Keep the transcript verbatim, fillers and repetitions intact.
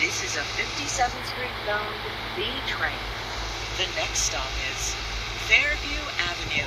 This is a fifty-seventh Street bound B train. The next stop is Fairview Avenue.